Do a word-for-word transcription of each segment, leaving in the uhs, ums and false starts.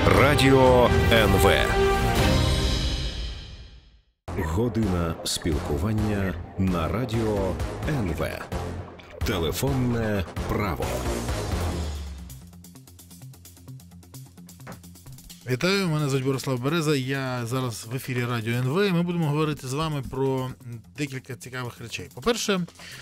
Радіо ен ве. Година спілкування на Радіо ен ве. Телефонне право. Вітаю, мене звуть Борислав Береза, я зараз в ефірі Радіо ен ве, і ми будемо говорити з вами про декілька цікавих речей. По-перше,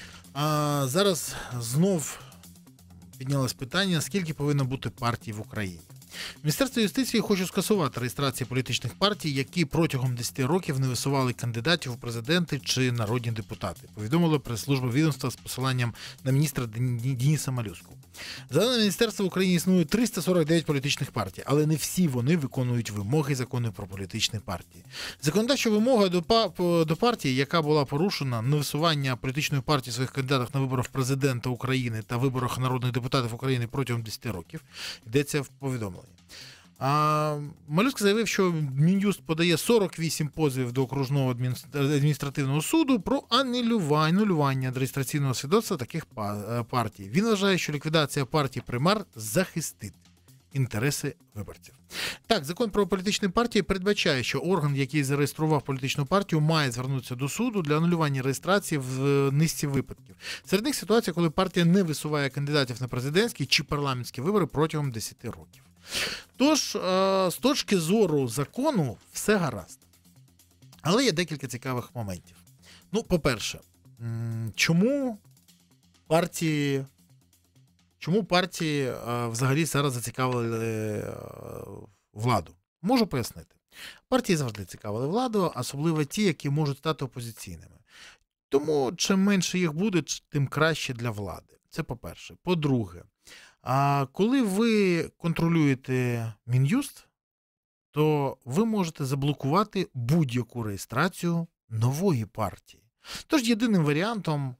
зараз знов піднялось питання, скільки повинно бути партій в Україні. Міністерство юстиції хоче скасувати реєстрацію політичних партій, які протягом десять років не висували кандидатів у президенти чи народні депутати, повідомила прес-служба відомства з посиланням на міністра Дениса Малюську. За даними міністерства, в Україні існує триста сорок дев'ять політичних партій, але не всі вони виконують вимоги закону про політичні партії. Законодавча вимога до, па- до партії, яка була порушена, на висування політичної партії своїх кандидатів на виборах президента України та виборах народних депутатів України протягом десять років, йдеться в повідомленні. А Малюськ заявив, що Мін'юст подає сорок вісім позовів до окружного адміністративного суду про анулювання, анулювання реєстраційного свідоцтва таких партій. Він вважає, що ліквідація партії Примар захистить інтереси виборців. Так, закон про політичні партії передбачає, що орган, який зареєстрував політичну партію, має звернутися до суду для анулювання реєстрації в низці випадків. Серед них ситуація, коли партія не висуває кандидатів на президентські чи парламентські вибори протягом десять років. Тож, з точки зору закону, все гаразд. Але є декілька цікавих моментів. Ну, по-перше, чому партії, чому партії взагалі зараз зацікавили владу? Можу пояснити. Партії завжди цікавили владу, особливо ті, які можуть стати опозиційними. Тому, чим менше їх буде, тим краще для влади. Це по-перше. По-друге, а коли ви контролюєте Мін'юст, то ви можете заблокувати будь-яку реєстрацію нової партії. Тож єдиним варіантом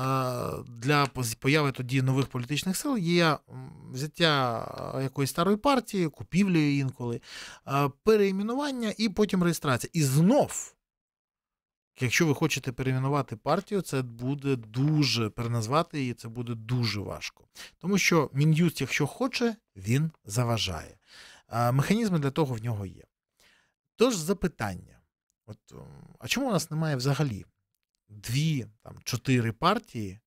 для появи тоді нових політичних сил є взяття якоїсь старої партії, купівля інколи, переіменування і потім реєстрація. І знов, якщо ви хочете перейменувати партію, це буде дуже, переназвати її, це буде дуже важко. Тому що Мін'юст, якщо хоче, він заважає. А механізми для того в нього є. Тож запитання. От, а чому у нас немає взагалі дві, там, чотири партії?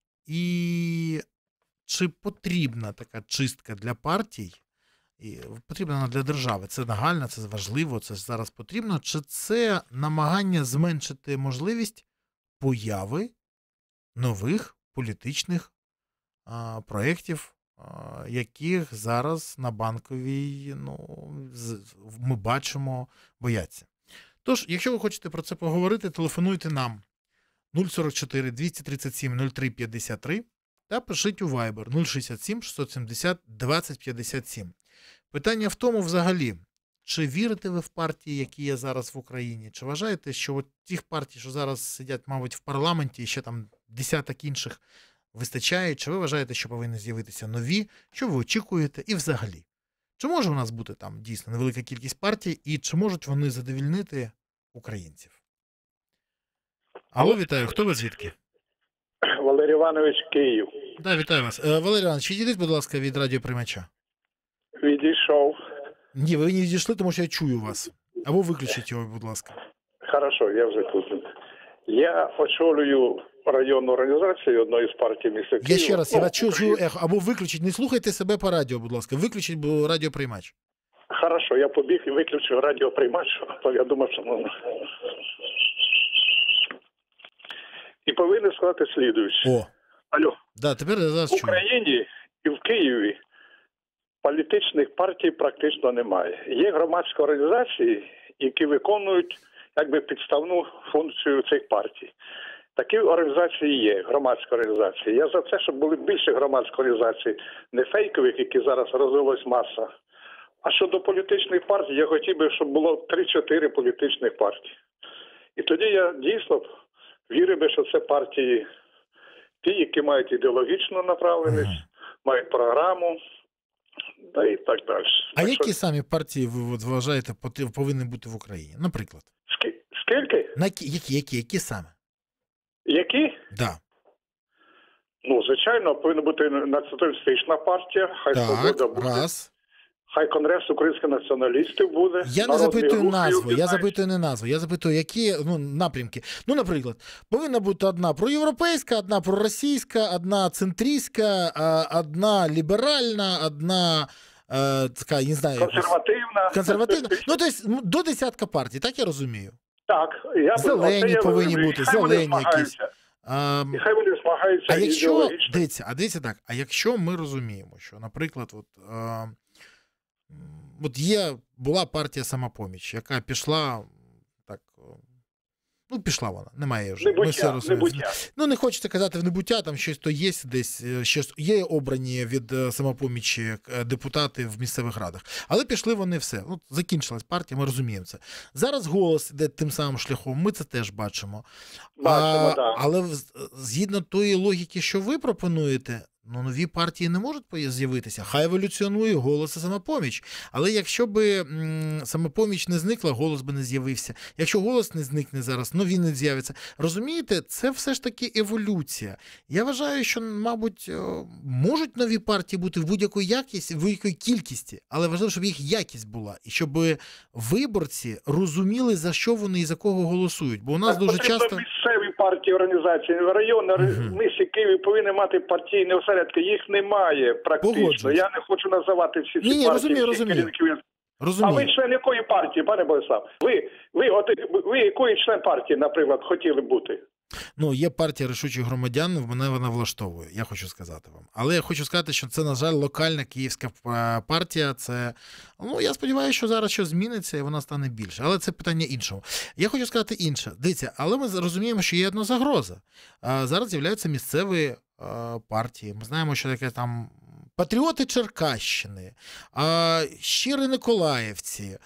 І чи потрібна така чистка для партій? І потрібна вона для держави. Це нагально, це важливо, це зараз потрібно. Чи це намагання зменшити можливість появи нових політичних а, проєктів, а, яких зараз на Банковій, ну, з, ми бачимо, бояться. Тож, якщо ви хочете про це поговорити, телефонуйте нам нуль сорок чотири двісті тридцять сім нуль три п'ятдесят три та пишіть у Viber нуль шістдесят сім шістсот сімдесят двадцять п'ятдесят сім. Питання в тому взагалі, чи вірите ви в партії, які є зараз в Україні? Чи вважаєте, що от тих партій, що зараз сидять, мабуть, в парламенті, і ще там десяток інших вистачає? Чи ви вважаєте, що повинні з'явитися нові? Що ви очікуєте? І взагалі, чи може у нас бути там дійсно невелика кількість партій, і чи можуть вони задовільнити українців? Алло, вітаю. Хто ви звідки? Валерій Іванович, Київ. Так, да, вітаю вас. Валерій Іванович, відійдіть, будь ласка, від радіоприймача. Відійшов. Ні, ви не відійшли, тому що я чую вас. Або виключіть його, будь ласка. Хорошо, я вже тут. Я очолюю районну організацію одної з партій міста Києва. Я ще раз, я вас чую, чую ехо. Або виключіть, не слухайте себе по радіо, будь ласка. Виключіть радіоприймач. Хорошо, я побіг і виключив радіоприймач, то я думав, що можна. І повинен сказати слідуюче. О. Алло. Да, тепер я зараз в Україні і в Києві політичних партій практично немає. Є громадські організації, які виконують якби підставну функцію цих партій. Такі організації є, громадські організації. Я за це, щоб були більше громадських організацій, не фейкових, які зараз розвилась маса. А щодо політичних партій, я хотів би, щоб було три-чотири політичних партії. І тоді я дійсно вірив би, що це партії ті, які мають ідеологічну направленість, ага. мають програму, та і так далі. А так, які що... самі партії ви от, вважаєте повинні бути в Україні? Наприклад? Скі... Скільки? На... Які, які, які саме? Які? Да. Ну, звичайно, повинна бути націоналістична партія, хай так, свобода буде. Раз. Хай Конгрес українських націоналістів буде. Я не запитую назву, я запитую не назву, я запитую, які ну, напрямки. Ну, наприклад, повинна бути одна проєвропейська, одна проросійська, одна центристська, одна ліберальна, одна така, не знаю, консервативна. Консервативна. Ну, тобто, до десятка партій, так я розумію? Так. Я зелені я повинні розумію. бути, хай зелені якісь. А, і хай вони змагаються а якщо, дивіться, а дивіться так, а якщо ми розуміємо, що, наприклад, от, а, от є, була партія «Самопоміч», яка пішла, так, ну, пішла вона, немає вже. Небуття, ми все розуміємо. небуття. Ну, не хочеться казати в небуття, там щось то є десь, щось є обрані від «Самопомічі» депутати в місцевих радах. Але пішли вони все. Ну, закінчилась партія, ми розуміємо це. Зараз «Голос» іде тим самим шляхом, ми це теж бачимо. Бачимо, а, так. Але згідно тої логіки, що ви пропонуєте, ну, нові партії не можуть з'явитися. Хай еволюціонує «Голос» і «Самопоміч». Але якщо би м, «Самопоміч» не зникла, «Голос» би не з'явився. Якщо «Голос» не зникне зараз, нові не з'являться. Розумієте, це все ж таки еволюція. Я вважаю, що, мабуть, можуть нові партії бути в будь-якої якісті, в будь-якої кількості, але важливо, щоб їх якість була. І щоб виборці розуміли, за що вони і за кого голосують. Бо у нас так, дуже часто... місцеві партії, організації, районні, угу. місті Києві повинні мати партійні осередки. Їх немає практично. Погоджуюсь. Я не хочу називати всі ці ні, ні, партії. Розумію, розумію. Розумію. А ви член якої партії, пане Борислав? Ви, ви, от, ви якої член партії, наприклад, хотіли бути? Ну, є партія рішучих громадян, мене вона влаштовує, я хочу сказати вам. Але я хочу сказати, що це, на жаль, локальна київська партія. Це, ну, я сподіваюся, що зараз щось зміниться і вона стане більше. Але це питання іншого. Я хочу сказати інше. Дивіться, але ми розуміємо, що є одна загроза. Зараз з'являються місцеві партії. Ми знаємо, що таке там Патріоти Черкащини, Щири Николаївці,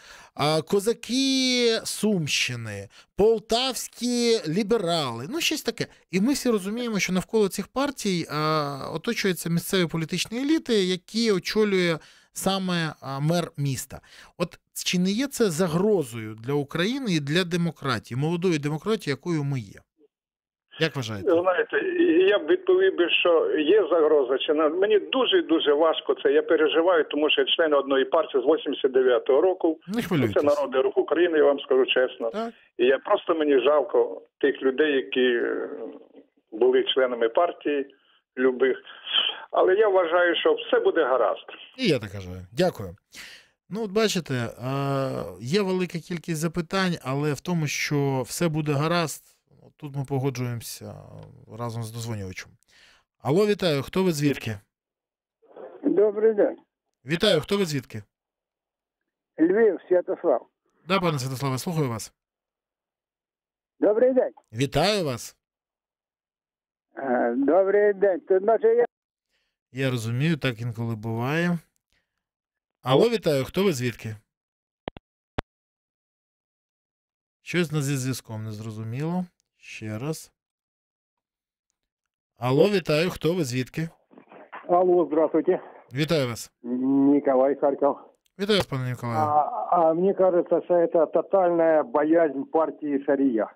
Козаки Сумщини, Полтавські ліберали, ну щось таке. І ми всі розуміємо, що навколо цих партій оточуються місцеві політичні еліти, які очолює саме мер міста. От чи не є це загрозою для України і для демократії, молодої демократії, якою ми є? Як вважаєте? Знаєте, я б відповів би, що є загроза. Чи не? Мені дуже-дуже важко це. Я переживаю, тому що я член одної партії з вісімдесят дев'ятого року. Не хвилюйтесь. Це Народний Рух України, я вам скажу чесно. Так. І я просто мені жалко тих людей, які були членами партії любих. Але я вважаю, що все буде гаразд. І я так кажу. Дякую. Ну, от бачите, є велика кількість запитань, але в тому, що все буде гаразд, тут ми погоджуємося разом з дозвонювачем. Алло, вітаю, хто ви звідки? Добрий день. Вітаю, хто ви звідки? Львів, Святослав. Да, пане Святославе, слухаю вас. Добрий день. Вітаю вас. Добрий день. Тут, наче, я... я розумію, так інколи буває. Алло, вітаю, хто ви звідки? Щось на зі зв'язком не зрозуміло. Ще раз. Алло, вітаю, хто ви звідки? Алло, здравствуйте. Вітаю вас. Николай, Харьков. Вітаю вас, пане Николаю. А, а мне кажется, что это тотальная боязнь партии Шария.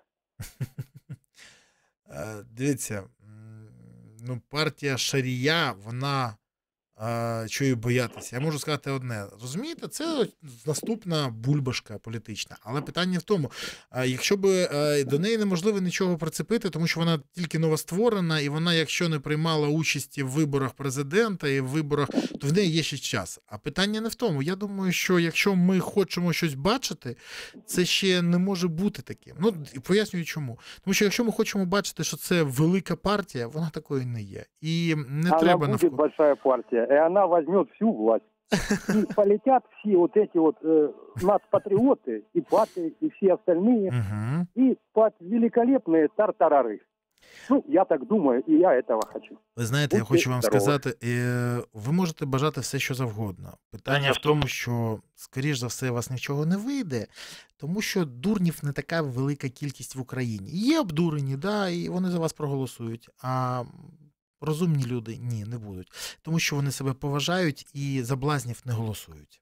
Дивіться, ну, партія Шарія, вона чого її боятися? Я можу сказати одне. Розумієте, це наступна бульбашка політична. Але питання в тому, якщо б до неї неможливо нічого прицепити, тому що вона тільки новостворена, і вона, якщо не приймала участі в виборах президента і в виборах, то в неї є ще час. А питання не в тому. Я думаю, що якщо ми хочемо щось бачити, це ще не може бути таким. Ну, пояснюю чому. Тому що якщо ми хочемо бачити, що це велика партія, вона такою не є. І не она треба будет навколо. большая партия, и она возьмет всю власть. И полетят все вот эти вот э, нацпатриоты, и паты, и все остальные, Угу. и под великолепные тартарары. Ну, я так думаю, и я этого хочу. Ви знаєте, я Будьте хочу вам здорові. сказати, е, ви можете бажати все, що завгодно. Питання в тому, що, скоріш за все, у вас нічого не вийде, тому що дурнів не така велика кількість в Україні. Є обдурені, да, і вони за вас проголосують, а розумні люди ні, не будуть. Тому що вони себе поважають і за блазнів не голосують.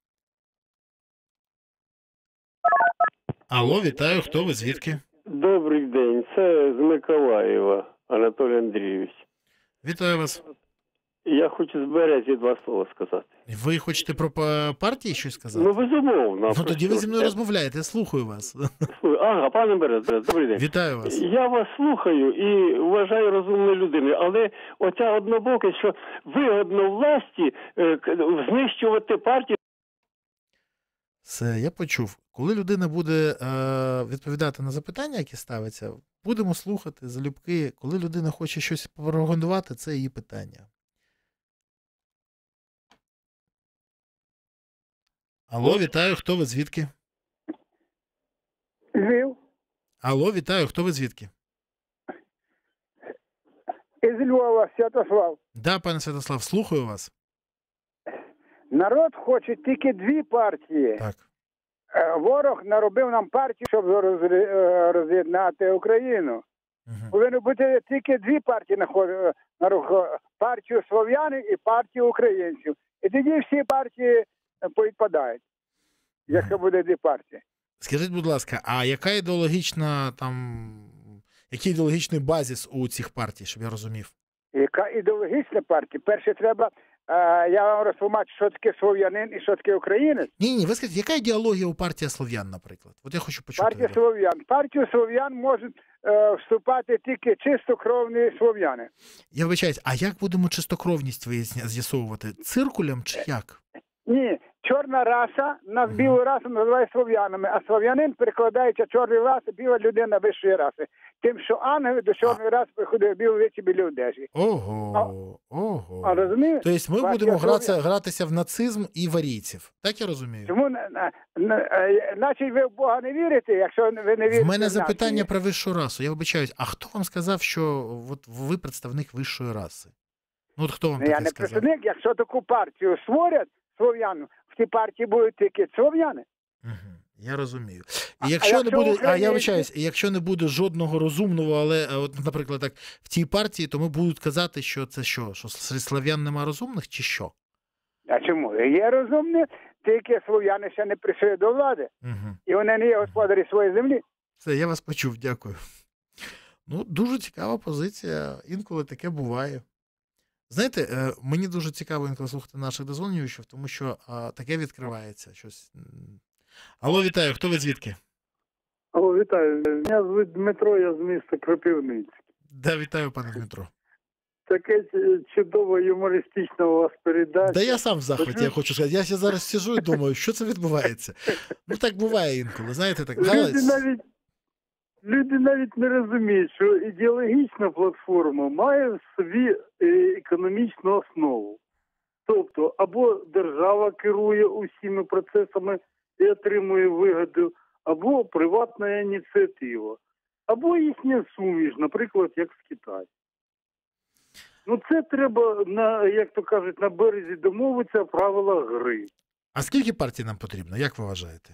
Алло, вітаю, хто ви, звідки? Добрий день, це з Миколаєва, Анатолій Андрійович. Вітаю вас. Я хочу з Березі два слова сказати. Ви хочете про па- партії щось сказати? Ну, безумовно. Ну, тоді ви зі мною Я- розмовляєте, я слухаю вас. Ага, пане Берез, добрий день. Вітаю вас. Я вас слухаю і вважаю розумною людиною, але оця однобокість, що вигодно власті е, к- знищувати партію. Все, я почув. Коли людина буде е, відповідати на запитання, які ставляться, будемо слухати залюбки. Коли людина хоче щось пропагандувати, це її питання. Алло, вітаю, хто ви звідки? Львів. Алло, вітаю, хто ви звідки? Із Львова, Святослав. Да, пане Святослав, слухаю вас. Народ хоче тільки дві партії. Так. Е, Ворог наробив нам партію, щоб розри- е, роз'єднати Україну. Угу. Повинні бути тільки дві партії на ход- на рух- партію слов'янів і партію українців. І тоді всі партії е, повідпадають, якщо буде дві партії. Скажіть, будь ласка, а яка ідеологічна там, який ідеологічний базис у цих партій, щоб я розумів? Яка ідеологічна партія? Перше треба, е, я вам розтлумачу, що таке слов'янин і що таке українець. Ні, ні, ви скажіть, яка ідеологія у партії слов'ян, наприклад? От я хочу почути. Партія слов'ян. Партію слов'ян можуть е, вступати тільки чистокровні слов'яни. Я вибачаюсь, а як будемо чистокровність виясня- з'ясовувати? Циркулем чи як? Ні, чорна раса, нас білу расу називають слов'янами, а слов'янин перекладається чорної раси, біла людина вищої раси. Тим, що ангели до чорної раси приходять білу вічі білі одежі. Ого, ого. А розумієте? Тобто ми Партія будемо гратися, слов'ян. гратися в нацизм і варійців. Так я розумію? Чому, на- на- на- е, значить, ви в Бога не вірите, якщо ви не вірите В мене в запитання нації? про вищу расу. Я вибачаюсь, а хто вам сказав, що от ви представник вищої раси? Ну от хто вам Ну, я таке не сказав? представник, якщо таку партію створять слов'яну, в тій партії будуть тільки слов'яни. Угу, я розумію. А- І якщо а не якщо буде, а я українці- вибачаюсь, і якщо не буде жодного розумного, але е, от, наприклад, так в тій партії, то ми будуть казати, що це що, що серед слав'ян нема розумних, чи що? А чому? Є розумні, тільки слов'яни ще не прийшли до влади. Угу. І вони не є господарі своєї землі. Все, я вас почув, дякую. Ну, дуже цікава позиція. Інколи таке буває. Знаєте, е, мені дуже цікаво інколи слухати наших дозвонювачів, тому що а, таке відкривається щось. м. Алло, вітаю, хто ви звідки? Алло, вітаю. Мене звуть Дмитро, я з міста Кропивницький. Да, вітаю, пане Дмитро. Таке ч- чудово юмористична у вас передача. Да я сам в захваті, я хочу сказати. Я ще зараз сижу і думаю, що це відбувається. Ну так буває інколи, знаєте, так. Люди галас. навіть, люди навіть не розуміють, що ідеологічна платформа має в собі е, економічну основу. Тобто, або держава керує усіма процесами і отримує вигоду, або приватна ініціатива, або їхня суміш, наприклад, як з Китаю. Ну це треба, на, як то кажуть, на березі домовитися о правилах гри. А скільки партій нам потрібно, як ви вважаєте?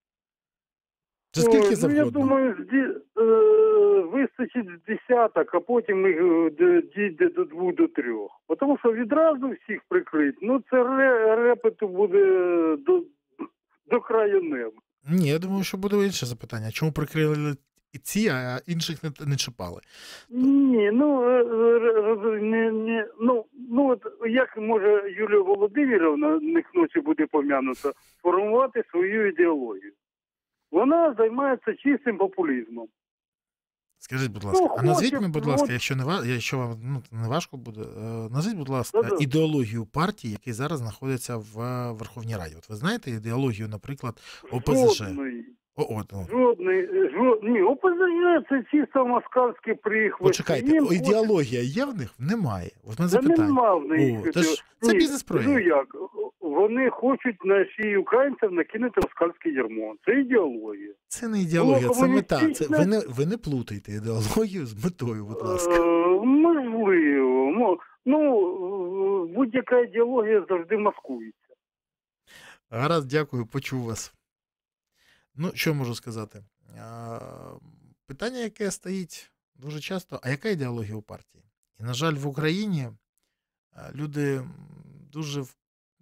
Чи скільки Ой, ну, завгодно? я думаю, з ді- е, вистачить з десяток, а потім їх е, д- дійде до двох, до трьох. Бо Тому що відразу всіх прикрити, ну це ре- репету буде до, до краю неба. Ні, я думаю, що буде інше запитання. Чому прикрили і ці, а інших не, не чіпали? Ні, ну, е, е, не, не, ну, ну от як може Юлія Володимирівна, не ночі буде пом'янута, формувати свою ідеологію? Вона займається чистим популізмом. Скажіть, будь ласка, Ну, а назвіть хоче, мені, будь ласка, от- якщо не ва- якщо вам ну, не важко буде, е, назвіть, будь ласка, Да-да. ідеологію партії, які зараз знаходяться в е, Верховній Раді. От ви знаєте ідеологію, наприклад, ОПЗЖ? Жодної. О, о, ну. Жодний, жод... Ні, ОПЗЖ це чисто москальські прихвати. Почекайте, Їм о, ідеологія є в них? Немає. От мене хочеться- Та запитання. нема в них. О, то ж це Ні, бізнес-проект. Ну як, вони хочуть на шиї українців накинути москальське ярмо. Це ідеологія. Це не ідеологія, це мета. Це, комуністична- ви, не, ви не плутайте ідеологію з метою, будь ласка. Е, можливо. Ну, ну, будь-яка ідеологія завжди маскується. Гаразд, дякую, почув вас. Ну, що можу сказати? А, питання, яке стоїть дуже часто, а яка ідеологія у партії? І, на жаль, в Україні а, люди м, дуже в-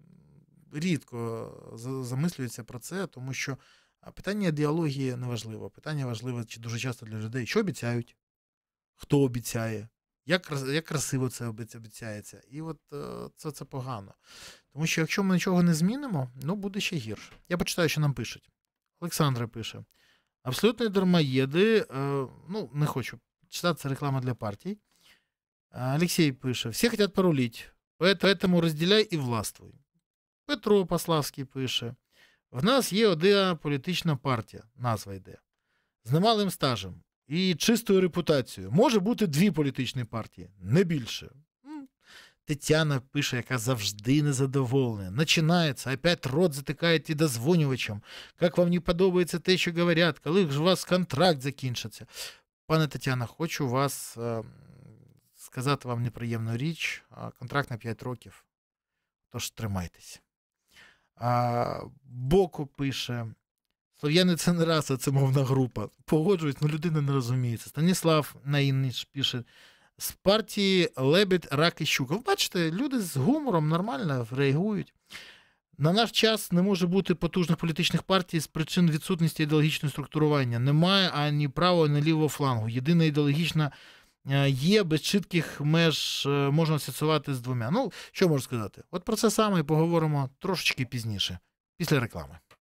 рідко за- замислюються про це, тому що а, питання ідеології не важливо. Питання важливе чи дуже часто для людей, що обіцяють, хто обіцяє, як, як красиво це обіцяється. І от це, це погано. Тому що якщо ми нічого не змінимо, ну буде ще гірше. Я почитаю, що нам пишуть. Олександра пише. Абсолютні дармоєди, ну, не хочу читати, це реклама для партій. Олексій пише. Всі хочуть порулити, поэтому розділяй і властвуй. Петро Пославський пише. В нас є одна політична партія, назва йде, з немалим стажем і чистою репутацією. Може бути дві політичні партії, не більше. Тетяна пише, яка завжди незадоволена. Начинається, опять рот затикають і дозвонювачам. Як вам не подобається те, що говорять, коли ж у вас контракт закінчиться. Пане Тетяна, хочу вас е, сказати вам неприємну річ. Контракт на п'ять років, тож тримайтесь. А, Боку пише, слов'яни це не раса, це мовна група. Погоджуюсь, але людина не розуміється. Станіслав Наїнич пише, з партії Лебедь, Рак і Щука. Ви бачите, люди з гумором нормально реагують. На наш час не може бути потужних політичних партій з причин відсутності ідеологічного структурування. Немає ані правого, ані лівого флангу. Єдина ідеологічна є, без чітких меж можна асоціювати з двома. Ну, що можу сказати? От про це саме і поговоримо трошечки пізніше, після реклами.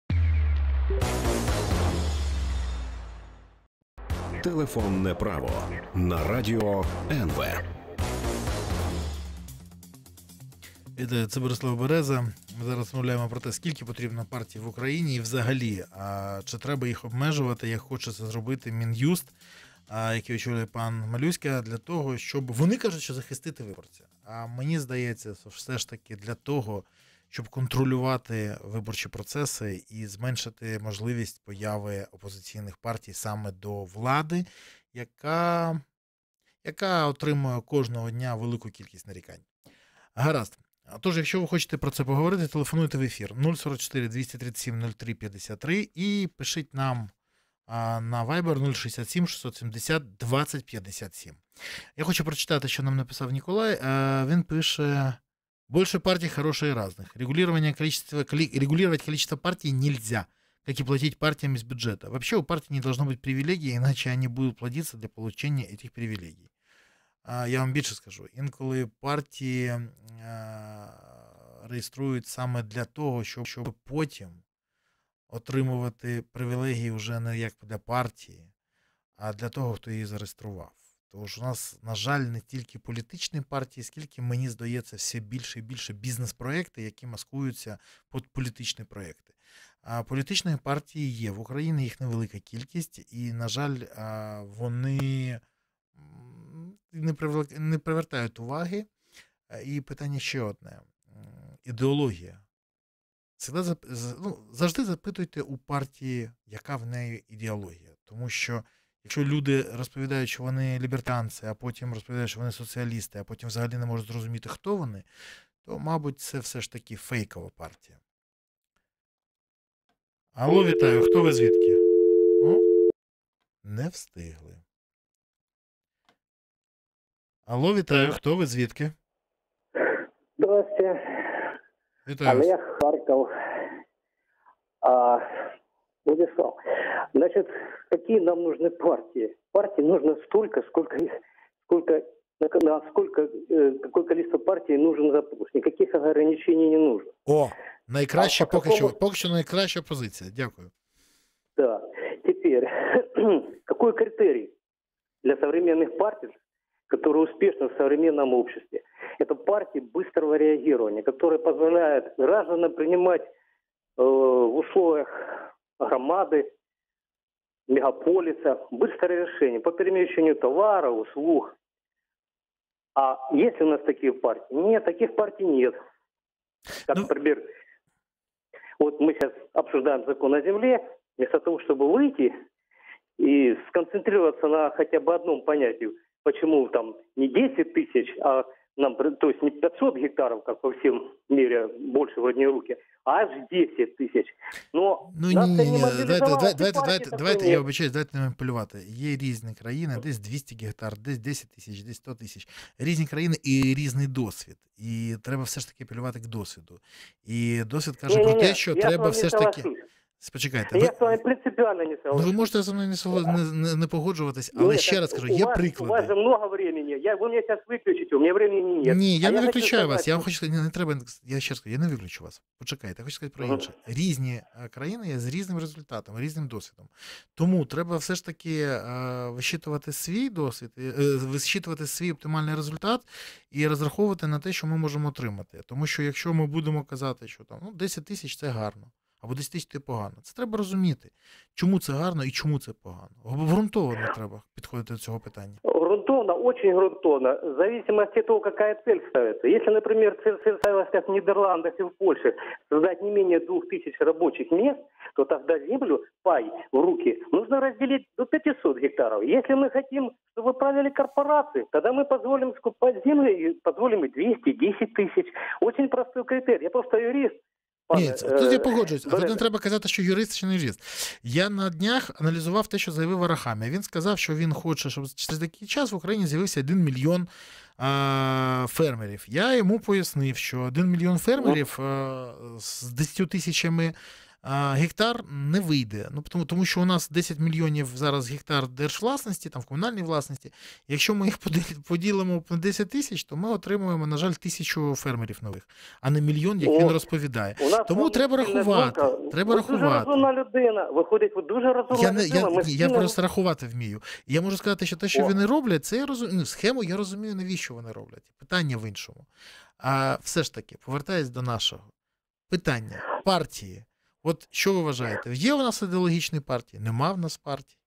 Телефонне право на радіо ен ве. Це Борислав Береза. Ми зараз розмовляємо про те, скільки потрібно партій в Україні і взагалі, а чи треба їх обмежувати, як хоче це зробити Мін'юст, який очолює пан Малюська, для того, щоб, вони кажуть, що захистити виборця. А мені здається, що все ж таки для того, щоб контролювати виборчі процеси і зменшити можливість появи опозиційних партій саме до влади, яка, яка отримує кожного дня велику кількість нарікань. Гаразд. Тож, якщо ви хочете про це поговорити, телефонуйте в ефір нуль сорок чотири двісті тридцять сім нуль три п'ятдесят три і пишіть нам на Viber нуль шістдесят сім шістсот сімдесят двадцять п'ятдесят сім. Я хочу прочитати, що нам написав Ніколай. Він пише: «Больше партий хороших и разных. Регулирование количества, регулировать количество партий нельзя, как и платить партиям из бюджета. Вообще у партий не должно быть привилегий, иначе они будут платиться для получения этих привилегий». Я вам більше скажу. Інколи партії реєструють саме для того, щоб, щоб потім отримувати привілегії вже не як для партії, а для того, хто її зареєстрував. Тому що у нас, на жаль, не тільки політичні партії, скільки, мені здається, все більше і більше бізнес-проекти, які маскуються під політичні проекти. А політичні партії є. В Україні їх невелика кількість, і, на жаль, вони не привертають уваги. І питання ще одне. Ідеологія. Ну, завжди запитуйте у партії, яка в неї ідеологія. Тому що якщо люди розповідають, що вони лібертанці, а потім розповідають, що вони соціалісти, а потім взагалі не можуть зрозуміти, хто вони, то, мабуть, це все ж таки фейкова партія. Алло, вітаю. Хто ви звідки? О, не встигли. Алло, вітаю. Хто ви звідки? Здравствуйте. Вітаю. Олег, Харков. А, Владислав, значит, какие нам нужны партии? Партий нужно столько, сколько их, сколько, насколько, э, какое количество партий нужен запрос. Никаких ограничений не нужно. О, найкраща, а поки, какому... що, поки що найкраща позиція. Дякую. Да. Теперь, какой критерий для современных партий, которые успешны в современном обществе? Это партии быстрого реагирования, которые позволяют гражданам принимать э, в условиях громады, мегаполиса быстрое решение по перемещению товаров, услуг. А есть ли у нас такие партии? Нет, таких партий нет. Как, ну... например, вот мы сейчас обсуждаем закон о земле, вместо того, чтобы выйти и сконцентрироваться на хотя бы одном понятии, почему там не десять тысяч, а нам, то есть не пятьсот гектаров, как во всем мире, больше в одни руки, а аж десять тисяч. Но ну, ні, ні, ні. Давайте, давайте, давайте, давайте, я вибачаюсь, давайте не маніпулювати. Є різні країни, десь двісті гектар, десь десять тисяч, десь сто тисяч. Різні країни і різний досвід. І треба все ж таки апелювати к досвіду. І досвід каже ні, про ні, те, що я треба все ж таки... Почекайте. Я Ви, с вами принципиально не ну, согласен. ви можете зі мною не, согла- не, не, не погоджуватись, але Нет, ще так раз кажу, у є вас, У вас приклади. же много времени. Я, вы меня сейчас выключите, у меня времени нет. Ні, я А не хочу виключаю вас. сказать, Я вам что- хочу сказати, не, не треба. Я ще раз кажу, я не виключу вас. Почекайте, я хочу сказати про Мгм. інше. Різні е, країни є з різним результатом, різним досвідом. Тому треба все ж таки е, вищитувати свій досвід, е, е, вищитувати свій оптимальний результат і розраховувати на те, що ми можемо отримати. Тому що якщо ми будемо казати, що там ну, десять тисяч це гарно, або десять тисяч це погано, це треба розуміти, чому це гарно і чому це погано. Обґрунтовано треба підходити до цього питання. Грунтовно, очень грунтовно, в зависимости от того, какая цель ставится. Если, например, цель цель ставилась как в Нидерландах и в Польше, создать не менее двух тысяч рабочих мест, то тогда землю, пай в руки, нужно разделить до пятисот гектаров. Если мы хотим, чтобы правили корпорации, тогда мы позволим скупать землю и позволим и двести десять тысяч. Очень простой критерий. Я просто юрист. Ні, це, тут я е, погоджуюсь. А тут Березе. не треба казати, що юрист чи не юрист. Я на днях аналізував те, що заявив Арахамія. Він сказав, що він хоче, щоб через такий час в Україні з'явився один мільйон а, фермерів. Я йому пояснив, що один мільйон фермерів а, з десятью тисячами а, гектар не вийде. Ну, тому, тому що у нас десять мільйонів зараз гектар держвласності, там в комунальній власності. Якщо ми їх поділ- поділимо на десять тисяч, то ми отримуємо, на жаль, тисячу фермерів нових, а не мільйон, як О, він розповідає. У нас Тому вам треба спільна рахувати, думка. треба ви дуже рахувати. розумна людина. Виходить, ви дуже розумна Я, не, людина. я, Ми ні, я спільно- просто рахувати вмію. І я можу сказати, що те, що О. вони роблять, це я розумію. Ну, схему я розумію, навіщо вони роблять. Питання в іншому. А все ж таки, повертаюсь до нашого питання. Партії. От що ви вважаєте? Є у нас ідеологічні партії? Нема в нас партій?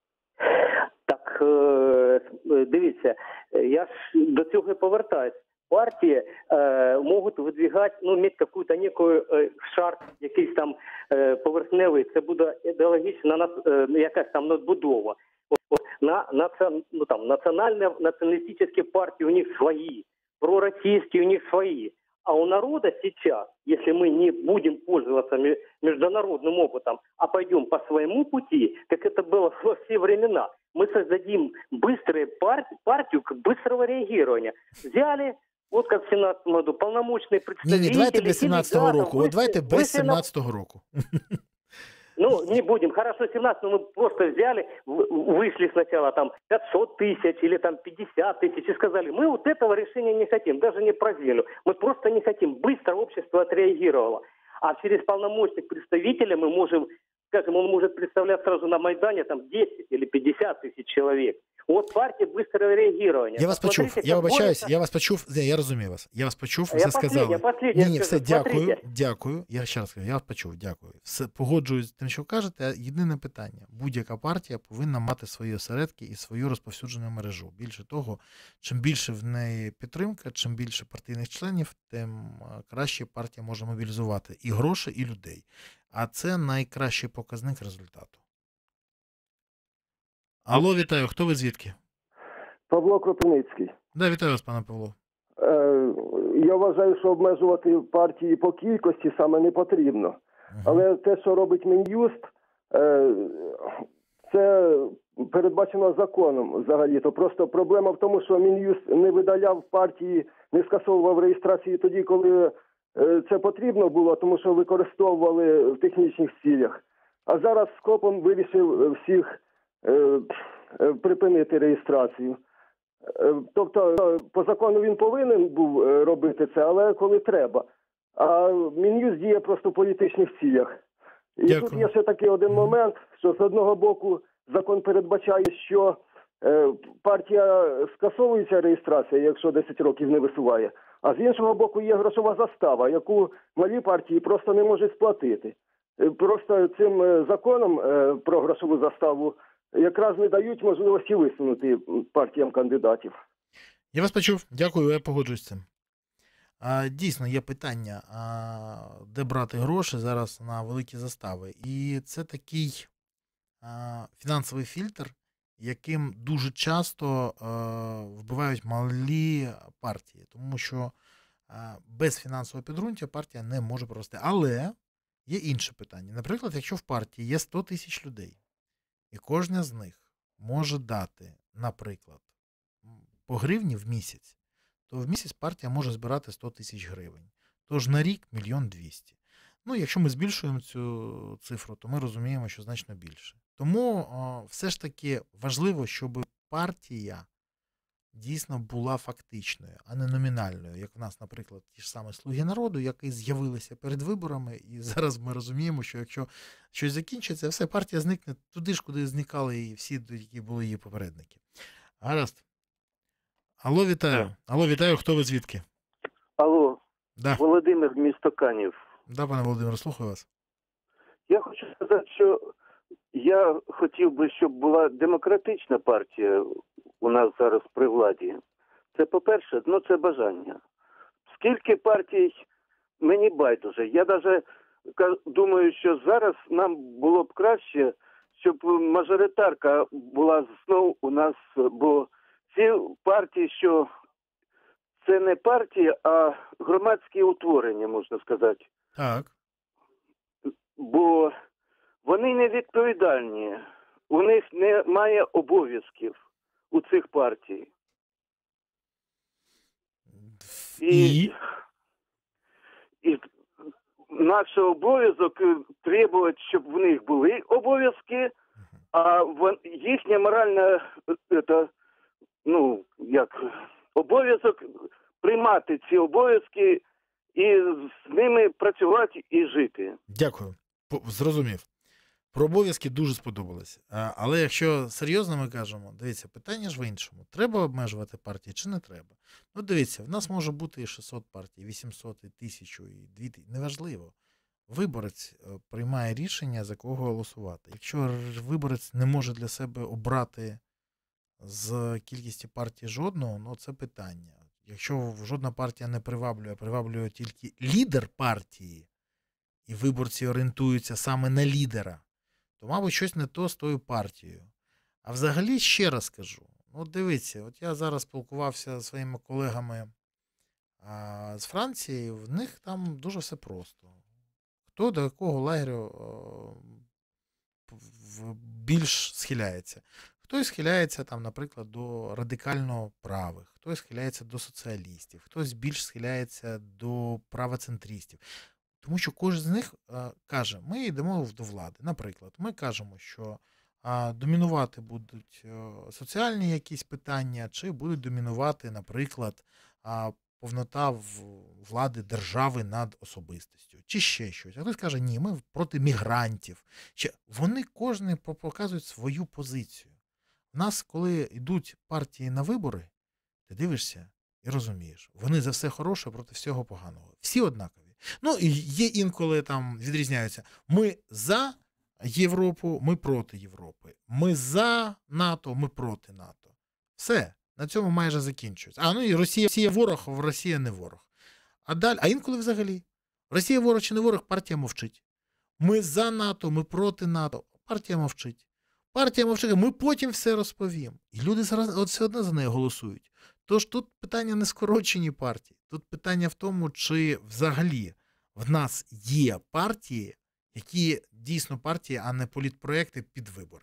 Так, е, дивіться, я ж до цього і повертаюсь. Партії е, можуть видвигати, ну, мати якусь неку е, шар, якийсь там е, поверхневий, це буде ідеологічна нас, е, якась там надбудова. От, от, на, націон, ну, там, національні, націоналістичні партії у них свої, пророссийские у них свои. А у народа сейчас, если мы не будем пользоваться международным опытом, а пойдем по своему пути, как это было во все времена, мы создадим быструю партию, партию быстрого реагирования. Взяли, вот как в семнадцатом году, полномочные представители... Ні, ні, давайте без сімнадцятого делегатов, року. От давайте вышли- без вышли на- сімнадцятого року. Ну, не будем. Хорошо, семнадцать, но мы просто взяли, в- вышли сначала там пятьсот тысяч или там пятьдесят тысяч и сказали, мы вот этого решения не хотим, даже не про землю. Мы просто не хотим. Быстро общество отреагировало. А через полномочных представителей мы можем, скажем, он может представлять сразу на Майдане там десять или пятьдесят тысяч человек. Вот партия быстрого реагирования. Я вас почув, Посмотрите, я как вибачаюсь, борются- я вас почув, Ні, я розумію вас. Я вас почув, ви Я все последнє, сказали. последнє Ні, ні, скажу. все, дякую, Смотрите. дякую. Я ще раз кажу, я вас почув, дякую. Все, погоджуюсь з тим, що кажете. Єдине питання. Будь-яка партія повинна мати свої осередки і свою розповсюджену мережу. Більше того, чим більше в неї підтримка, чим більше партійних членів, тим е, краще партія може мобілізувати і гроші, і людей. А це найкращий показник результату. Алло, вітаю, хто ви звідки? Павло Кропивницький. Да, вітаю вас, пане Павло. Е, я вважаю, що обмежувати партії по кількості саме не потрібно. Мгм. Але те, що робить Мін'юст, е, це передбачено законом взагалі-то. Просто проблема в тому, що Мін'юст не видаляв партії, не скасовував реєстрації тоді, коли е, це потрібно було, тому що використовували в технічних цілях. А зараз скопом вирішив всіх е, е, припинити реєстрацію. Е, Тобто, е, по закону він повинен був е, робити це, але коли треба. А Мін'юст діє просто в політичних цілях. І Дякую. тут є ще такий один момент, що з одного боку закон передбачає, що е, партія скасовується реєстрація, якщо десять років не висуває. А з іншого боку є грошова застава, яку малі партії просто не можуть сплатити. Е, Просто цим е, законом е, про грошову заставу якраз не дають можливості висунути партіям кандидатів. Я вас почув. Дякую, я погоджуюсь з цим. А, дійсно, є питання, а, де брати гроші зараз на великі застави. І це такий а, фінансовий фільтр, яким дуже часто а, вбивають малі партії. Тому що а, без фінансового підґрунтя партія не може провести. Але є інше питання. Наприклад, якщо в партії є сто тисяч людей, і кожна з них може дати, наприклад, по гривні в місяць, то в місяць партія може збирати сто тисяч гривень. Тож на рік мільйон двісті. Ну, якщо ми збільшуємо цю цифру, то ми розуміємо, що значно більше. Тому о, все ж таки важливо, щоб партія дійсно була фактичною, а не номінальною, як в нас, наприклад, ті ж самі «Слуги народу», які з'явилися перед виборами, і зараз ми розуміємо, що якщо щось закінчиться, все, партія зникне туди ж, куди зникали і всі, які були її попередники. Гаразд. Алло, вітаю. Алло, вітаю, хто ви звідки? Алло, Да. Володимир, місто Канів. Да, пане Володимир, слухаю вас. Я хочу сказати, що я хотів би, щоб була демократична партія у нас зараз при владі. Це, по-перше, ну це бажання. Скільки партій, мені байдуже. Я навіть думаю, що зараз нам було б краще, щоб мажоритарка була знову у нас, бо ці партії, що це не партії, а громадські утворення, можна сказати. Так. Бо вони не відповідальні, у них немає обов'язків у цих партій. І, І? і наш обов'язок требувати, щоб в них були обов'язки, а вон, їхня моральна это, ну, як, обов'язок приймати ці обов'язки і з ними працювати і жити. Дякую. Зрозумів. Про обов'язки дуже сподобалось. Але якщо серйозно ми кажемо, дивіться, питання ж в іншому. Треба обмежувати партії чи не треба? Ну, дивіться, в нас може бути і шістсот партій, вісімсот, і тисячу, і дві тисячі. Неважливо. Виборець приймає рішення, за кого голосувати. Якщо виборець не може для себе обрати з кількості партій жодного, ну це питання. Якщо жодна партія не приваблює, а приваблює тільки лідер партії, і виборці орієнтуються саме на лідера, то, мабуть, щось не то з тою партією. А взагалі, ще раз кажу, от дивіться, от я зараз спілкувався зі своїми колегами а, з Франції, в них там дуже все просто. Хто до якого лагерю а, більш схиляється? Хтось схиляється, там, наприклад, до радикально правих, хтось схиляється до соціалістів, хтось більш схиляється до правоцентристів. Тому що кожен з них а, каже, ми йдемо до влади. Наприклад, ми кажемо, що а, домінувати будуть а, соціальні якісь питання, чи будуть домінувати, наприклад, а, повнота в, влади держави над особистістю, чи ще щось. А хтось каже, ні, ми проти мігрантів. Чи... Вони кожен показують свою позицію. У нас, коли йдуть партії на вибори, ти дивишся і розумієш, вони за все хороше проти всього поганого. Всі однакові. Ну, і є інколи там відрізняються. Ми за Європу, ми проти Європи. Ми за НАТО, ми проти НАТО. Все. На цьому майже закінчується. А, ну і Росія, Росія ворог, а Росія не ворог. А далі, а інколи взагалі. Росія ворог чи не ворог, партія мовчить. Ми за НАТО, ми проти НАТО, партія мовчить. Партія мовчить, ми потім все розповімо. І люди зараз от все одно за неї голосують. Тож тут питання не скорочені партії. Тут питання в тому, чи взагалі в нас є партії, які дійсно партії, а не політпроекти під вибори.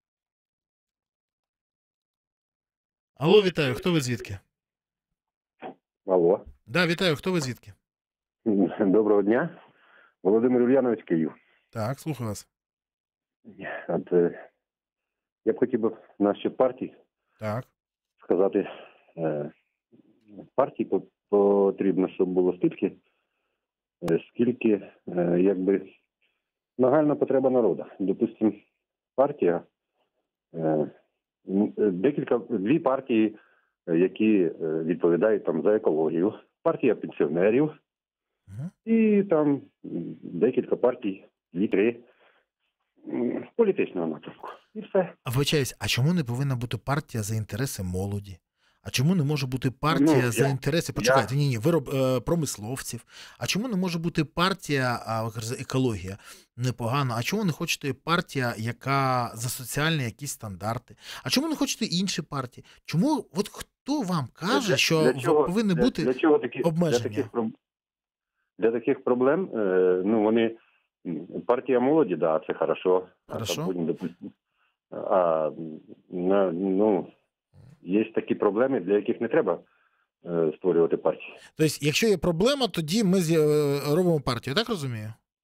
Алло, вітаю, хто ви звідки? Алло. Да, вітаю, хто ви звідки? Доброго дня. Володимир Ульянович, Київ. Так, слухаю вас. От, е, я б хотів би в нашій партії так. сказати, е, партії потрібно, щоб було стільки, е, скільки, е, якби, нагальна потреба народу. Допустимо, партія, е, декілька, дві партії, які відповідають там за екологію, партія пенсіонерів, uh-huh. і там декілька партій, дві-три, політичного напрямку. І все. А вибачаюсь, а чому не повинна бути партія за інтереси молоді? А чому не може бути партія ну, за я, інтереси, почекайте, я... ні, ні, вироб е, промисловців? А чому не може бути партія, а, екологія? Непогано. А чому не хочете партія, яка за соціальні якісь стандарти? А чому не хочете інші партії? Чому, от хто вам каже, для, що для чого, повинні для, бути для чого такі, обмеження? Для таких, для таких проблем, е, ну, вони, партія молоді, да, це хорошо. Хорошо. А, будемо, а, ну, є такі проблеми, для яких не треба е, створювати партії. Тобто, якщо є проблема, тоді ми робимо партію, так розумію?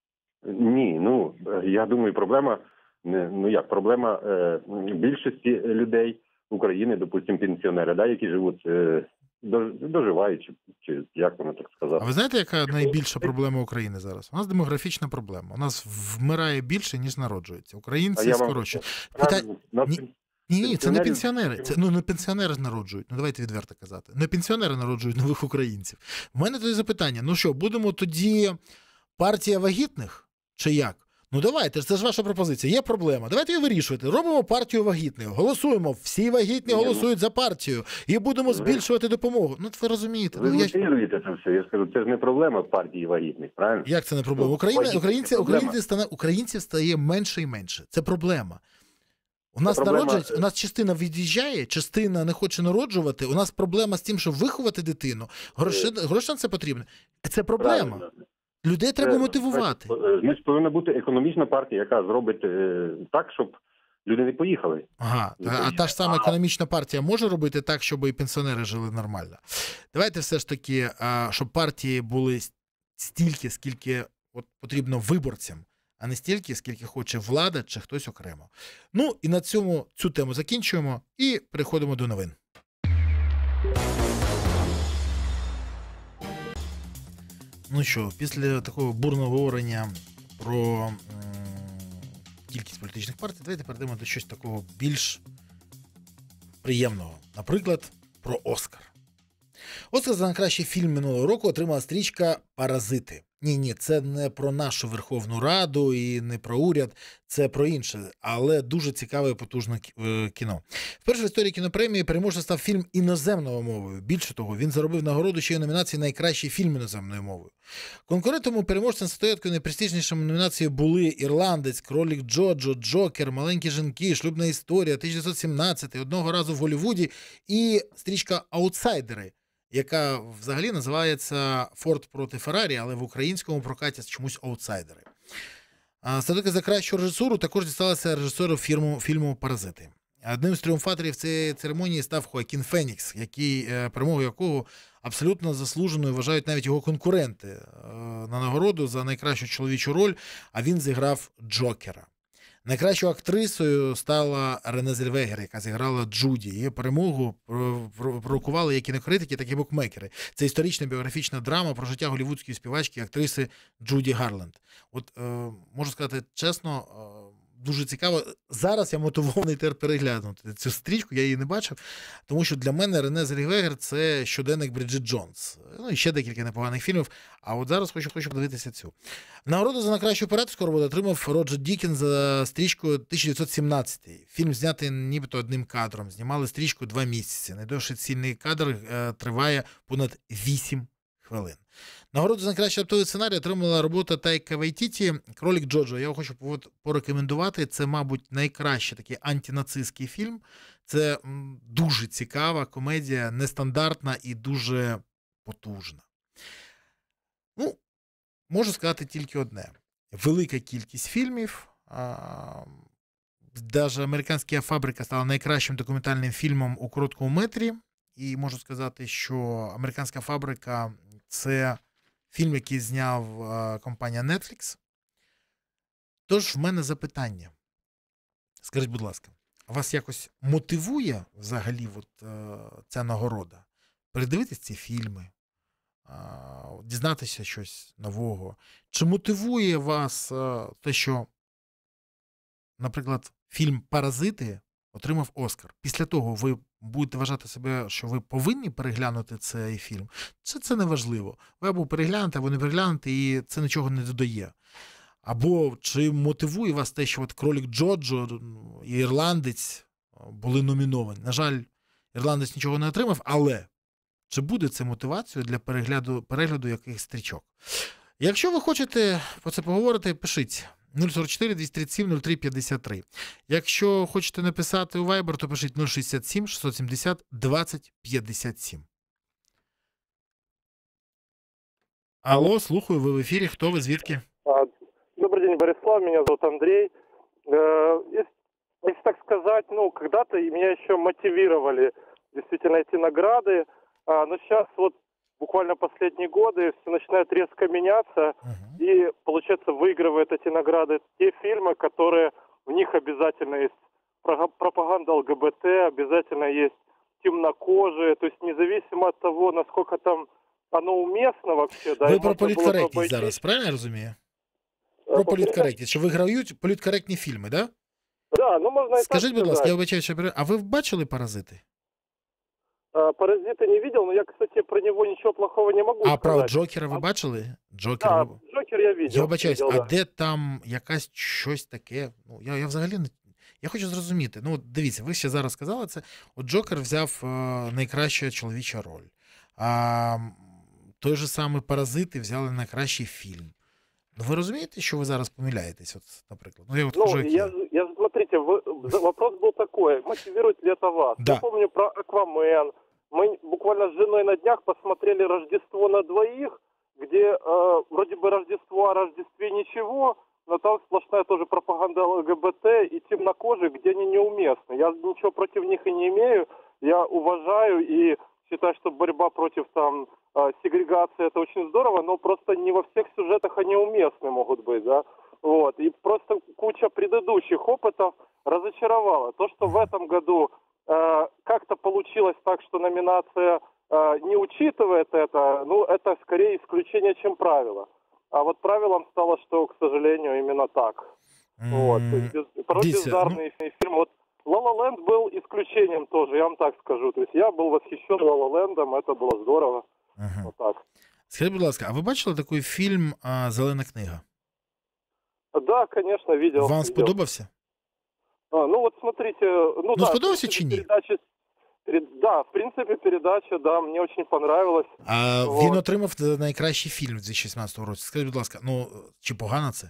Ні, ну, я думаю, проблема, не, ну як, проблема е, більшості людей України, допустимо, пенсіонери, да, які живуть, е, доживають, чи, чи як воно так сказати. А ви знаєте, яка найбільша проблема України зараз? У нас демографічна проблема. У нас вмирає більше, ніж народжується. Українці скорочують. Пита... Ні, ні, ні, це не пенсіонери. Це, ну, не пенсіонери народжують. Ну, давайте відверто казати. Не пенсіонери народжують нових українців. У мене тоді запитання. Ну що, будемо тоді партія вагітних? Чи як? Ну давайте, це ж ваша пропозиція. Є проблема. Давайте її вирішувати. Робимо партію вагітних. Голосуємо. Всі вагітні голосують за партію. І будемо збільшувати допомогу. Ну, ви розумієте. Ви ну, я... віруєте це все. Я скажу, це ж не проблема партії вагітних, правильно? Як це не проблема? Україна, українці, українці стане, українців стає менше і менше. Це проблема. У нас проблема... народжують, у нас частина від'їжджає, частина не хоче народжувати. У нас проблема з тим, щоб виховати дитину. Гроші, гроші на це потрібно. Це проблема. Правильно. Людей треба це, мотивувати. Значить, повинна бути економічна партія, яка зробить е, так, щоб люди не поїхали. Ага, а та ж сама економічна партія може робити так, щоб і пенсіонери жили нормально. Давайте все ж таки, щоб партії були стільки, скільки от потрібно виборцям, а не стільки, скільки хоче влада чи хтось окремо. Ну, і на цьому цю тему закінчуємо і переходимо до новин. Ну що, після такого бурного говорення про м, кількість політичних партій, давайте перейдемо до щось такого більш приємного. Наприклад, про Оскар. Оскар за найкращий фільм минулого року отримала стрічка «Паразити». Ні-ні, це не про нашу Верховну Раду і не про уряд, це про інше, але дуже цікаве і потужне кіно. Вперше в історії кінопремії переможцем став фільм іноземною мовою. Більше того, він заробив нагороду ще й у номінації «Найкращий фільм іноземною мовою». Конкурентом у переможцем статуеткою найпрестижнішими номінацією були «Ірландець», «Кролик Джоджо», «Джокер», «Маленькі жінки», «Шлюбна історія», тисяча дев'ятсот сімнадцятий, «Одного разу в Голлівуді» і стрічка «Аутсайдери», яка взагалі називається «Форд проти Феррарі», але в українському прокаті чомусь «Аутсайдери». Статуетка за кращу режисуру також дісталася режисеру фільму, фільму «Паразити». Одним з тріумфаторів цієї церемонії став Хоакін Фенікс, який, перемогу якого абсолютно заслуженою вважають навіть його конкуренти на нагороду за найкращу чоловічу роль, а він зіграв Джокера. Найкращою актрисою стала Рене Зельвегер, яка зіграла Джуді. Її перемогу пророкували як кінокритики, так і букмекери. Це історична біографічна драма про життя голлівудської співачки і актриси Джуді Гарленд. От, е, можу сказати чесно, е, дуже цікаво. Зараз я мотивований тепер переглянути цю стрічку, я її не бачив, тому що для мене Рене Зельвегер – це щоденник Бріджит Джонс. Ну, і ще декілька непоганих фільмів, а от зараз хочу, хочу подивитися цю. Нагороду за найкращу операторську роботу отримав Роджер Дікінс за стрічку тисяча дев'ятсот сімнадцятий. Фільм знятий нібито одним кадром. Знімали стрічку два місяці. Найдовший цільний кадр е, триває понад вісім хвилин. Нагороду за найкращий адаптований сценарій отримала робота Тайка Вайтіті «Кролик Джоджо». Я його хочу порекомендувати. Це, мабуть, найкращий такий антинацистський фільм. Це дуже цікава комедія, нестандартна і дуже потужна. Ну, можу сказати тільки одне. Велика кількість фільмів. Навіть «Американська фабрика» стала найкращим документальним фільмом у короткому метрі. І можу сказати, що «Американська фабрика» – це фільм, який зняв компанія Netflix. Тож в мене запитання. Скажіть, будь ласка, вас якось мотивує взагалі от, ця нагорода? Передивитись ці фільми? Дізнатися щось нового? Чи мотивує вас те, що, наприклад, фільм «Паразити» отримав Оскар? Після того ви будете вважати себе, що ви повинні переглянути цей фільм? Це, це не важливо. Ви або переглянете, або не переглянете, і це нічого не додає. Або чи мотивує вас те, що от «Кролик Джоджо» і «Ірландець» були номіновані? На жаль, «Ірландець» нічого не отримав, але чи буде це мотивацією для перегляду, перегляду якихось стрічок? Якщо ви хочете про це поговорити, пишіть. нуль сорок чотири двісті тридцять сім нуль три п'ятдесят три. Якщо хочете написати у Viber, то пишіть нуль шістдесят сім шістсот сімдесят двадцять п'ятдесят сім. Алло, слухаю, ви в ефірі. Хто ви, звідки? Добрый день, Борислав, меня зовут Андрей. Если, если так сказать, ну, когда-то меня еще мотивировали действительно эти награды, но сейчас вот буквально последние годы все начинает резко меняться, Мгм. и, получается, выигрывают эти награды те фильмы, которые в них обязательно есть прога- пропаганда ЛГБТ, обязательно есть темнокожие, то есть независимо от того, насколько там оно уместно вообще, да, Ви и про можно было бы політкоректність обойтись. зараз, правильно я розумію? Э, Про повторяю? політкоректність, що виграють політкоректні фільми, да? Да, ну можно и так Скажіть, будь ласка, сказать. я вибачаю, що пере- а ви бачили «Паразити»? А, «Паразита» не видел, но я, кстати, про него ничего плохого не могу А про сказать. Джокера ви бачили? Джокер Да, ви... Джокер я видел. Я вибачаюсь, видел, а да. де там якась щось таке? Ну, я, я взагалі не. Я хочу зрозуміти. Ну, от дивіться, ви ще зараз сказали це. От Джокер взяв е, найкраща чоловіча роль. А м, той же самий «Паразити» взяли найкращий фільм. Ну, ви розумієте, що ви зараз помиляєтесь, от, наприклад? Ну, я от Ну, кажу, які- я, я, смотрите, вы- за- вопрос был такой, мотивирует ли это вас? Да. Я помню про «Аквамен». Мы буквально с женой на днях посмотрели «Рождество на двоих», где э, вроде бы Рождество о Рождестве ничего, но там сплошная тоже пропаганда ЛГБТ и темнокожих, где они неуместны. Я ничего против них и не имею, я уважаю и считаю, что борьба против там э, сегрегации это очень здорово, но просто не во всех сюжетах они уместны могут быть, да. Вот. И просто куча предыдущих опытов разочаровала. То, что в этом году э, как-то получилось так, что номинация э, не учитывает это, ну, это скорее исключение, чем правило. А вот правилом стало, что, к сожалению, именно так. Вот. То есть без- порой Дивіться, бездарные фильмы. Вот «Ла Ла Ленд» был исключением тоже, я вам так скажу. То есть я был восхищен «Ла Ла Лендом», это было здорово. Ага. Вот так. Скажіть, будь ласка, а ви бачили такий фільм а, «Зелена книга»? Да, конечно, видел. Вам видел. сподобався? А, ну вот смотрите, ну, Ну, да, сподобався в чи принципе, ні? передача, перед- да, в принципе, передача, да, мне очень понравилась. А Вот. він отримав е, найкращий фільм у дві тисячі шістнадцятому році. Скажіть, будь ласка, ну чи погано це?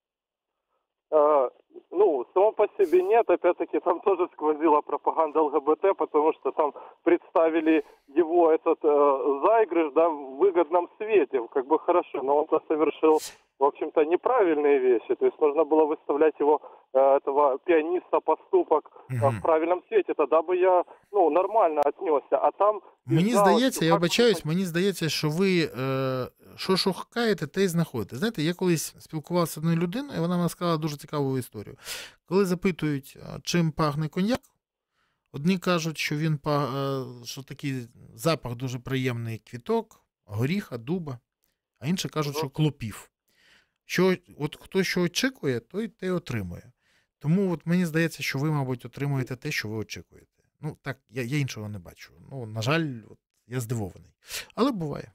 А, ну, само по себе нет, опять-таки там тоже сквозила пропаганда ЛГБТ, потому что там представили его этот э, заигрыш, да, в выгодном свете, как бы хорошо, но он совершил, в общем-то, неправильные вещи, то есть нужно было выставлять его, э, этого пианиста, поступок э, Мгм. в правильном свете, тогда бы я, ну, нормально отнесся, а там... Мені казалось, здається, что я как вибачаюсь, мені здається, що ви е, що шукаєте, те й знаходите. Знаєте, я колись спілкувався з одною людиною, і вона мені сказала дуже цікаву історію. Коли запитують, а, чим пахне коньяк, одні кажуть, що він па- е, що такий запах дуже приємний квіток, горіха, дуба, а інші кажуть, що клопів. Що, от хто що очікує, той те й отримує. Тому от мені здається, що ви, мабуть, отримуєте те, що ви очікуєте. Ну, так, я, я іншого не бачу. Ну, на жаль, от, я здивований. Але буває.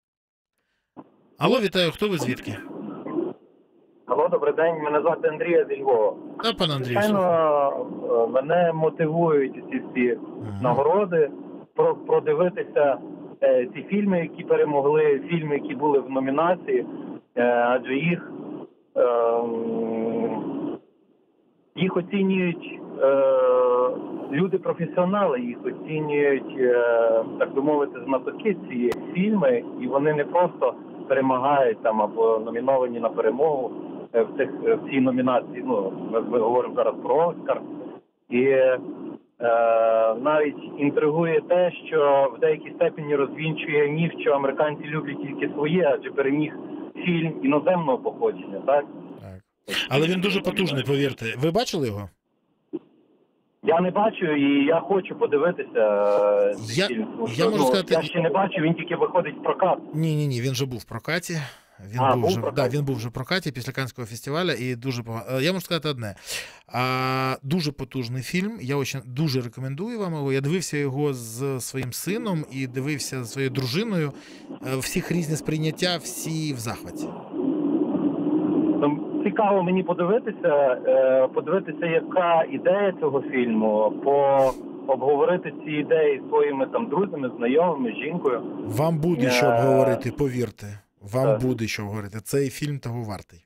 Алло, вітаю, хто ви звідки? Алло, добрий день, мене звати Андрій зі Львова. Та, пан Андрій, Звичайно, е, мене мотивують ці всі нагороди про, продивитися е, ці фільми, які перемогли, фільми, які були в номінації, е, адже їх, е, м, їх оцінюють е, люди-професіонали, їх оцінюють, е, так би мовити, знатоки ці фільми, і вони не просто перемагають там або номіновані на перемогу е, в цих в цій номінації. Ну, ми, ми говоримо зараз про Оскар. І е, навіть інтригує те, що в деякій степені розвінчує міф, що американці люблять тільки своє, адже переміг фільм іноземного походження, так? Але він дуже потужний, повірте. Ви бачили його? Я не бачу і я хочу подивитися е, цей Я- фільм. Тому я що, можу ну, сказати- я ще не бачу, він тільки виходить в прокат. Ні, ні, ні, він вже був в прокаті. Він А, був був вже в прокаті. да, він був вже в прокаті після Каннського фестивалю і дуже погано. Я можу сказати одне. А, дуже потужний фільм. Я очень, дуже рекомендую вам його. Я дивився його з своїм сином і дивився з своєю дружиною. Е, Всіх різні сприйняття, всі в захваті. Ну, цікаво мені подивитися, е, подивитися, яка ідея цього фільму, по обговорити ці ідеї зі своїми там друзями, знайомими, з жінкою. Вам буде Е, що обговорити, повірте. Вам так. буде що обговорити. Цей фільм того вартий.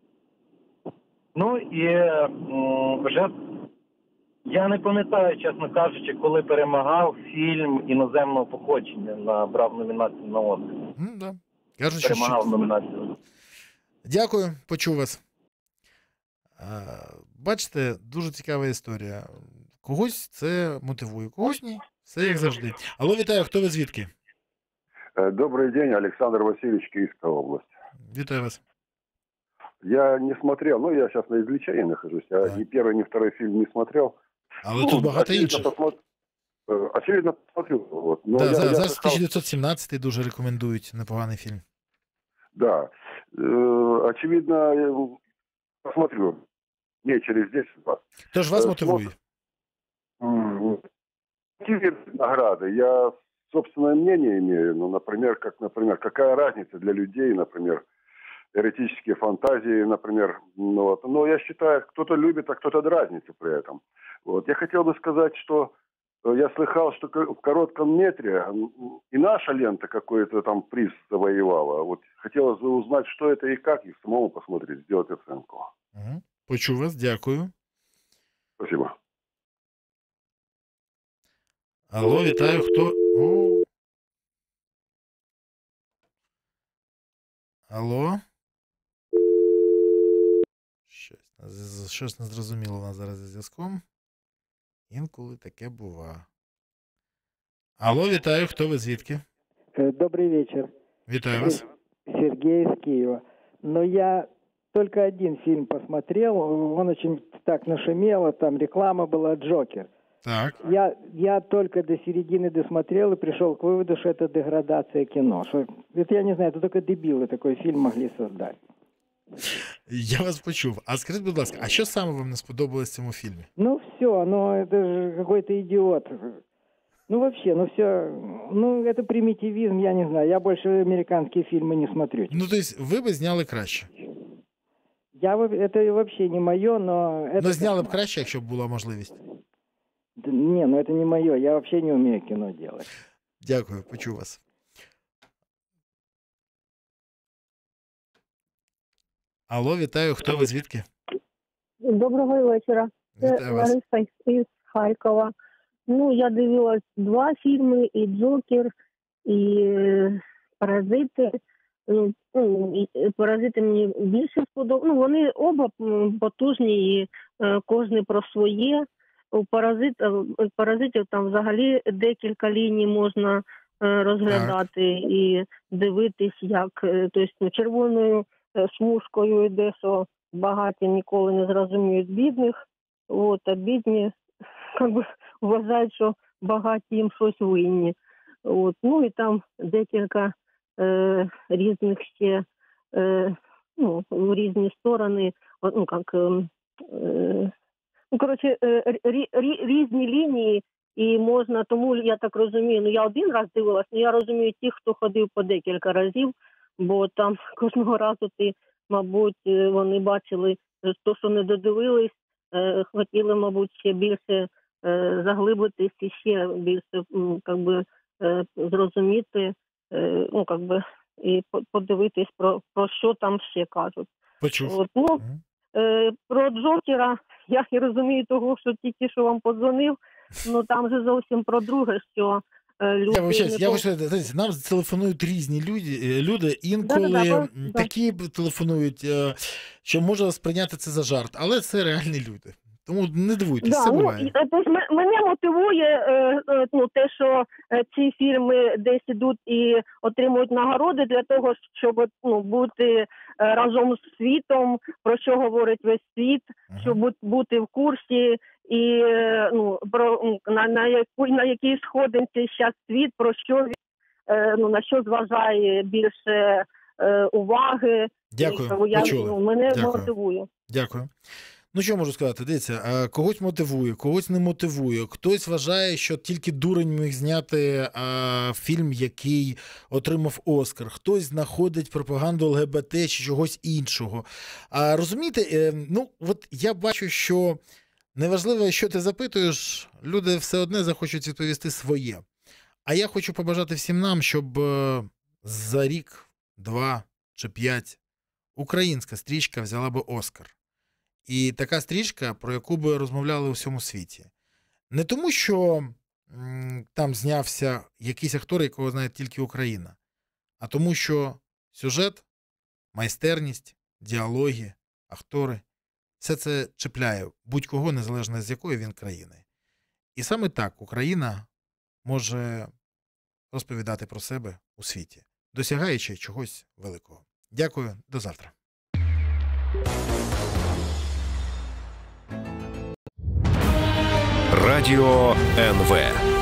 Ну і м, вже я не пам'ятаю, чесно кажучи, коли перемагав фільм іноземного походження, на брав номінацію на Оскар. М, да. Кажуть, що Перемагав номінацію. Дякую, почув вас. А, Бачите, дуже цікава історія. Когось це мотивує, когось ні. Все як завжди. Алло, вітаю, хто ви звідки? Добрый день, Александр Васильевич, Киевская область. Вітаю вас. Я не смотрел, ну я сейчас на излечении нахожусь, я Так. ни первый, ни второй фильм не смотрел. Але Ну, тут багато очевидно, інших. посмотр- э, Очевидно, посмотрю. Вот. Но Да, я, зараз, я зараз слыхал- тисяча дев'ятсот сімнадцятий дуже рекомендують, непоганий фільм. Да. Э, Очевидно, э, посмотрю. Не через десять двадцать. Тож вас Е, мотивує. М, Какие виды награды? Я собственное мнение имею. Ну, например, как, например, какая разница для людей, например, эротические фантазии, например. Ну, вот. Но я считаю, кто-то любит, а кто-то дразнится при этом. Вот. Я хотел бы сказать, что э, я слыхал, что ко- в коротком метре м, и наша лента какой-то там приз завоевала. Вот хотелось бы узнать, что это и как, и самому посмотреть, сделать оценку. Угу. Почув вас, дякую. Спасибо. Алло, вітаю, хто? О. Алло? Щось, з- щось незрозуміло у нас зараз зі зв'язком. Інколи таке бува. Алло, вітаю, хто ви звідки? Э, Добрый вечер. Вітаю вас. Сергей из Киева. Но я только один фильм посмотрел, он очень так нашумело, там реклама была «Джокер». Так. Я, я только до середины досмотрел и пришел к выводу, что это деградация кино. Что, это я не знаю, это только дебилы такой фильм могли создать. Я вас почув. А скажіть, будь ласка, а що саме вам не сподобалось в цьому фільмі? Ну все, ну это же какой-то идиот. Ну вообще, ну все, ну это примитивизм, я не знаю. Я больше американские фильмы не смотрю. Ну, тобто, ви б зняли краще. Я во- это вообще не мое, но это Ну, зняли б краще, якщо б була можливість. Да не, ну это не мое. Я вообще не умею кино делать. Дякую, почув вас. Алло, вітаю, хто ви звідки? Доброго вечора. Це Вітаю вас. Лариса із Харкова. Ну, я дивилась два фільми: і «Джокер», і е, «Паразити». Ну, ну, і «Паразити» мені більше сподобалися. Ну, вони оба м, потужні, і е, кожен про своє. У «Паразит», е, «Паразитів» там взагалі декілька ліній можна е, розглядати і дивитись, як е, тобто, ну, червоною е, смужкою йде, що багаті ніколи не зрозуміють бідних, от, а бідні как би, вважають, що багаті їм щось винні. От. Ну і там декілька е, різних ще, е, ну, в різні сторони, от, ну, як, е, е, ну, коротше, е, рі, рі, різні лінії, і можна, тому я так розумію, ну я один раз дивилась, але я розумію тих, хто ходив по декілька разів, бо там кожного разу ти, мабуть, е, вони бачили то, що не додивились, е, хотіли, мабуть, ще більше е, заглибитись і ще більше м, как би, е, зрозуміти, е, ну, как би, і по- подивитись, про, про що там ще кажуть. Почув. От, ну, е, про Джокера я і розумію того, що тільки що вам подзвонив, ну там же зовсім про друге, що е, люди... Я вибачаюсь, не я пов- вибачаюсь, знаєте, нам телефонують різні люди, е, люди інколи Да-да-да, м, да. такі б телефонують, е, що можна сприйняти це за жарт, але це реальні люди. Тому не дивуйтесь, Да, це ну, буває. і, е, тож м- мене мотивує е, е, ну, те, що е, ці фільми десь ідуть і отримують нагороди для того, щоб ну, бути е, разом з світом, про що говорить весь світ, щоб бу- бути в курсі і е, ну, про м, на, на, яку, на якій сходинці зараз світ, про що він, е, ну, на що зважає більше е, уваги. Дякую, І, тому я, почули. ну, мене Дякую. мотивує. Дякую. Ну, що можу сказати? Дивіться, е, когось мотивує, когось не мотивує. Хтось вважає, що тільки дурень міг зняти е, фільм, який отримав Оскар. Хтось знаходить пропаганду ЛГБТ чи чогось іншого. А розумієте, е, ну, от я бачу, що неважливо, що ти запитуєш, люди все одне захочуть відповісти своє. А я хочу побажати всім нам, щоб е, за рік, два чи п'ять українська стрічка взяла би Оскар. І така стрічка, про яку би розмовляли у всьому світі. Не тому, що м, там знявся якийсь актор, якого знає тільки Україна, а тому, що сюжет, майстерність, діалоги, актори – все це чіпляє будь-кого, незалежно з якої він країни. І саме так Україна може розповідати про себе у світі, досягаючи чогось великого. Дякую, до завтра. Радіо ен ве.